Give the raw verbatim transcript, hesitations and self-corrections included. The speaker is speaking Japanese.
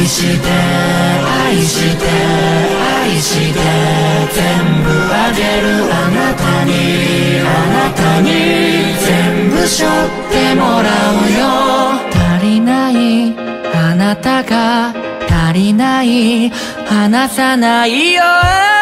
して愛して愛して全部あげるあなたにあなたに全部背負ってもらうよ。足りないあなたが足りない離さないよ。